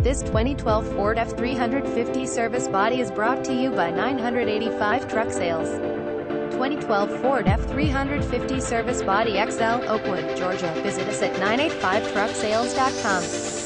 This 2012 Ford F-350 service body is brought to you by 985 Truck Sales. 2012 Ford F-350 service body XL, Oakwood, Georgia. Visit us at 985trucksales.com.